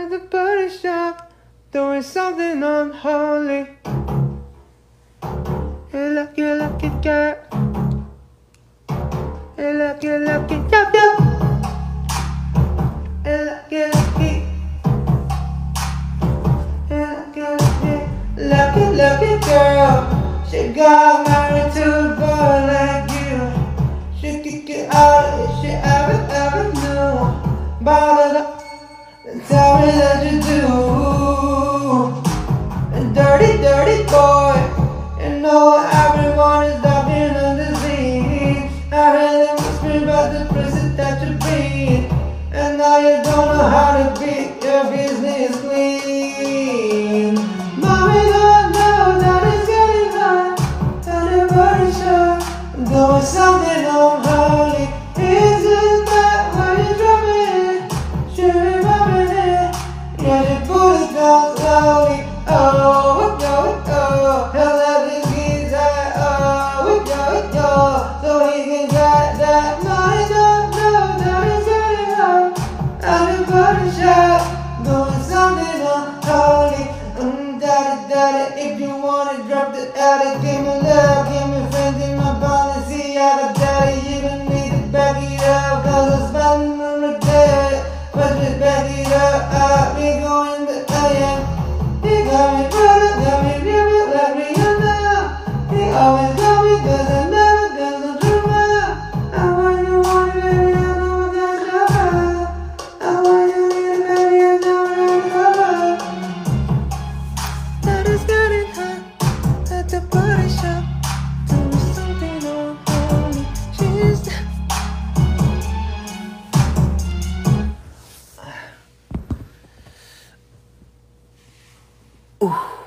at the body shop, doing something unholy. You lucky girl. You lucky yup yup. You lucky. Lucky girl. She got married to a boy like you. She kick it out if she ever knew. Bottled up and tell me that you do. A dirty boy. You know everyone is dying on the scene. I heard them whispering about the prison that you breathe. And now you don't know how to beat your business clean. Mommy don't know that it's getting hot at the body shop, doing something unholy. Isn't that why you're drumming it? Should be rubbing it. Yeah, you put it down slowly. Oh, hell let this geezer. Oh, so he can get that. Mommy don't know that it's getting hot at the body shop, doing something unholy. Daddy, if you wanna drop the attic, give me love, give me friends in my policy. I got daddy, you don't need to back it up, cause I'm spending on the day. But just back it up, we going to AM. He got me brother, got me river, let me under. He always got me, cause I never got no drama. I want you, baby, I know I got your. I want you, baby, I know I got your. That is getting hot at the body shop, doing something unholy. She's Ooh.